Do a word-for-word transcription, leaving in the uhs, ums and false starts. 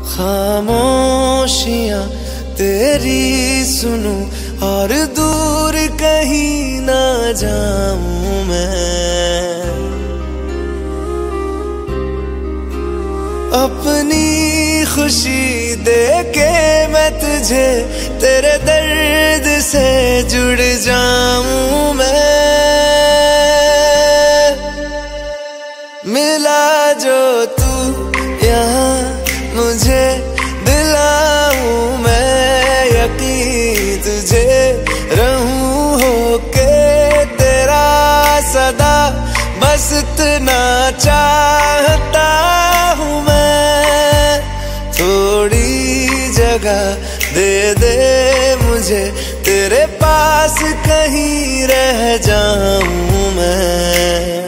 खामोशियां तेरी सुनूं और दूर कहीं ना जाऊं मैं। अपनी खुशी देके मैं तुझे तेरे दर्द से जुड़ जाऊं मैं। मिला जो तू यहाँ मुझे दिलाऊं मैं यकीन तुझे रहूं होके तेरा सदा, बस इतना चाहता हूँ मैं। थोड़ी जगह दे दे मुझे तेरे पास, कहीं रह जाऊं मैं।